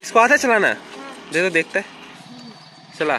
इसको आता है चलाना? दे तो देखते हैं, चला।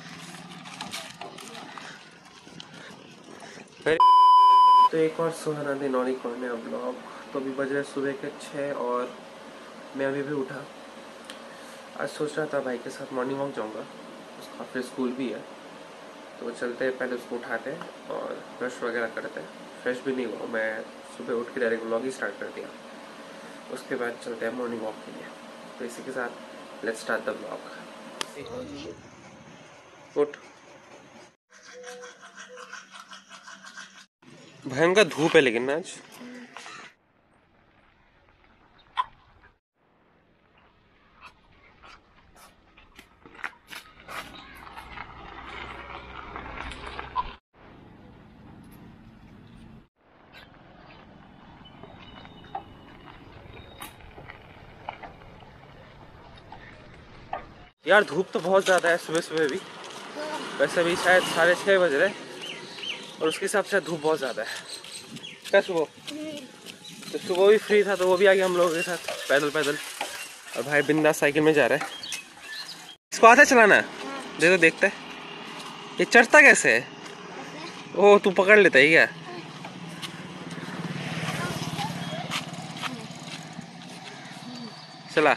तो एक और सुहाना दिन और एक और नया ब्लॉग। तो अभी बज रहे सुबह के 6 और मैं अभी भी उठा। आज सोच रहा था भाई के साथ मॉर्निंग वॉक जाऊंगा, उसका फिर स्कूल भी है तो चलते हैं, पहले उसको उठाते हैं और ब्रश वगैरह करते हैं। फ्रेश भी नहीं हुआ, मैं सुबह उठ के डायरेक्ट व्लॉग ही स्टार्ट कर दिया। उसके बाद चलते हैं मॉर्निंग वॉक के लिए। तो इसी के साथ लेट्स स्टार्ट द व्लॉग। उठ, भयंकर धूप है लेकिन आज। यार धूप तो बहुत ज़्यादा है सुबह सुबह भी। वैसे भी शायद 6:30 बज रहे और उसके हिसाब से धूप बहुत ज़्यादा है। क्या सुबह? तो सुबह भी फ्री था तो वो भी आ गया हम लोगों के साथ पैदल पैदल। और भाई बिंदास साइकिल में जा रहा है। इसको आता है चलाना? दे तो देखते हैं, ये चढ़ता कैसे है? ओह तू पकड़ लेता है क्या? चला।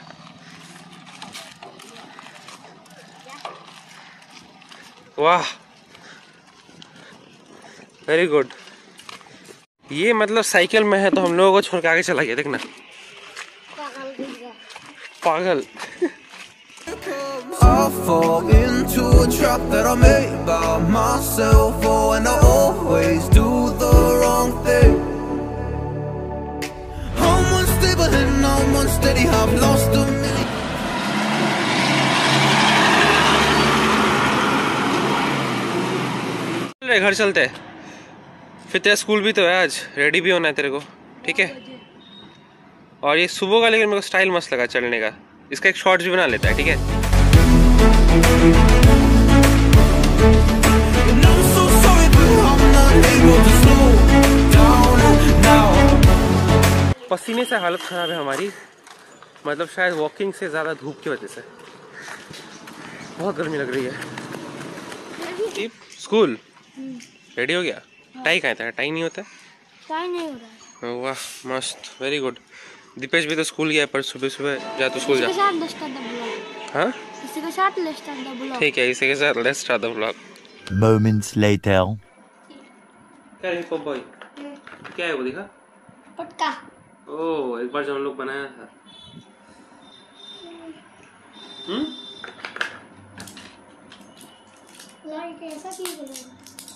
वाह वेरी गुड। ये मतलब साइकिल में है तो हम लोगों को छोड़ के आगे चला गया, देखना पागल। घर चलते हैं, फिर तेरा स्कूल भी तो है आज, रेडी भी होना है तेरे को, ठीक है? और ये सुबह का लेकिन मेरे को स्टाइल मस्त लगा चलने का। इसका एक शॉर्ट्स भी बना लेता है, ठीक है? पसीने से हालत खराब है हमारी, मतलब शायद वॉकिंग से ज़्यादा धूप की वजह से। बहुत गर्मी लग रही है। स्कूल रेडी हो गया? टाई कहाँ था? टाई नहीं होता? टाई नहीं हो रहा है। वाह मस्त, वेरी गुड। दीपेश भी तो स्कूल गया पर सुबह सुबह जा, तो स्कूल जा। हाँ इसी के साथ लेट्स स्टार्ट द ब्लॉग। ठीक है, इसी के साथ let's start the vlog. Moments later. क्या है पॉप बॉय? क्या है वो दिखा? पटका। ओह एक बार जो हम लोग बनाया था। लाइक ऐसा क्यों बोलेगा?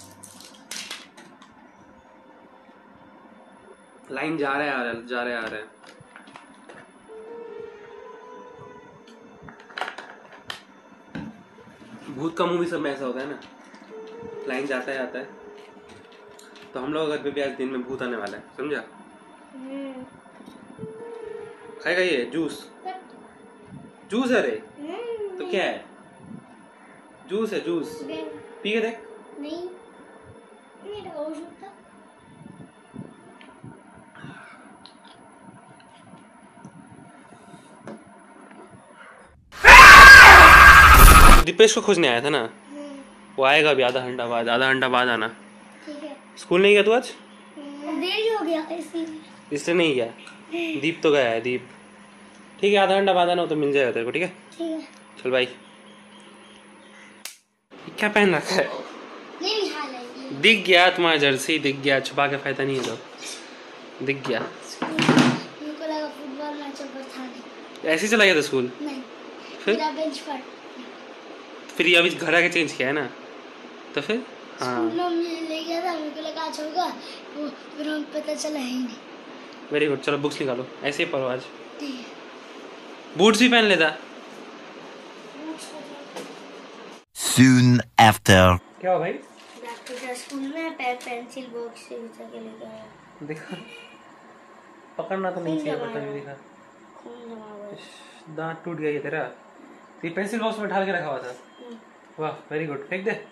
लाइन जा रहा है आ रहा है, जा रहा है आ रहा है। भूत का मुंह भी सब में ऐसा होता है ना, लाइन जाता है आता है। तो हम लोग घर पे भी आज दिन में भूत आने वाला है, समझा? खाएगा ये जूस? जूस है रे? तो क्या है? जूस है, जूस पी के देख। नहीं दीपेश को खोजने आया था ना, वो आएगा अभी आधा घंटा बाद आना। ठीक है। स्कूल नहीं गया तू आज? देरी हो गया इसलिए नहीं गया। दीप तो गया है, दीप। ठीक है आधा घंटा बाद आना हो तो मिल जाएगा तेरे को, ठीक है? ठीक है। चल भाई। क्या पहन रखा है? दिख गया तुम्हारा जर्सी, दिख गया, छुपा के फायदा नहीं है तो दिख गया। मुझको लगा फुटबॉल मैच पर था नहीं। ऐसे ही चला गया था स्कूल? नहीं फिर मेरा बेंच पर। फिर ये अभी घर आके चेंज किया है ना, तो फिर हाँ ले गया था, मुझको लगा आज होगा, वो फिर हम पता चला ही नहीं। Very good. चलो बुक्स निकालो, ऐसे ही पढ़ो आज। ठीक है। बूट्स भी पहन लेता। Soon after. क्या हो भाई? डॉक्टर स्कूल में पेंसिल बॉक्स से उठा के लेके आया। देखा, पकड़ना तो नहीं चाहिए, पता नहीं दिखा। दांत टूट गया ये तेरा। ये पेंसिल बॉक्स में ढाल के रखा हुआ था। वाह वेरी गुड, फेंक दे।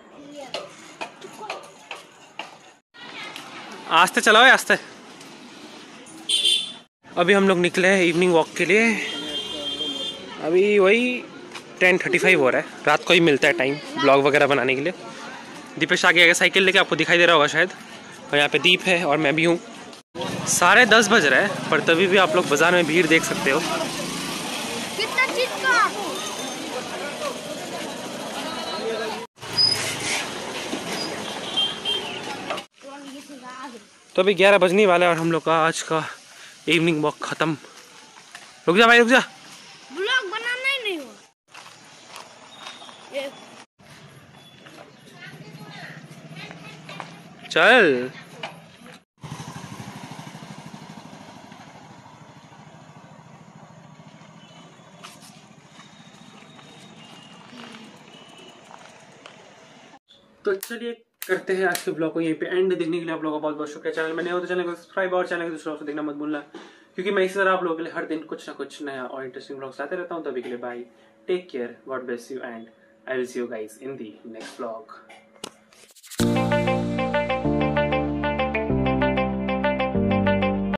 आस्ते चलाओ, आस्ते। अभी हम लोग निकले हैं इवनिंग वॉक के लिए। अभी वही 10:35 हो रहा है, रात को ही मिलता है टाइम ब्लॉग वगैरह बनाने के लिए। दीपेश आगे आगे साइकिल लेके, आपको दिखाई दे रहा होगा शायद, और यहाँ पे दीप है और मैं भी हूँ। 10:30 बज रहा है, पर तभी भी आप लोग बाजार में भीड़ देख सकते हो। कितना चीज का तो अभी 11 बजने वाला है और हम लोग का आज का इवनिंग वॉक खत्म। रुक जा भाई, रुक जा। ब्लॉग बनाना ही नहीं हुआ। चल तो चलिए करते हैं आज के ब्लॉग को यहीं पे एंड। देखने के लिए आप लोगों का बहुत बहुत शुक्रिया। चैनल में नए हो तो चैनल को सब्सक्राइब और चैनल के दूसरों को देखना मत भूलना, क्योंकि मैं इसी तरह आप लोगों के लिए हर दिन कुछ ना कुछ नया और इंटरेस्टिंग ब्लॉग्स लाते रहता हूँ। तभी के लिए bye, take care, god bless you and I will see you guys in the next blog.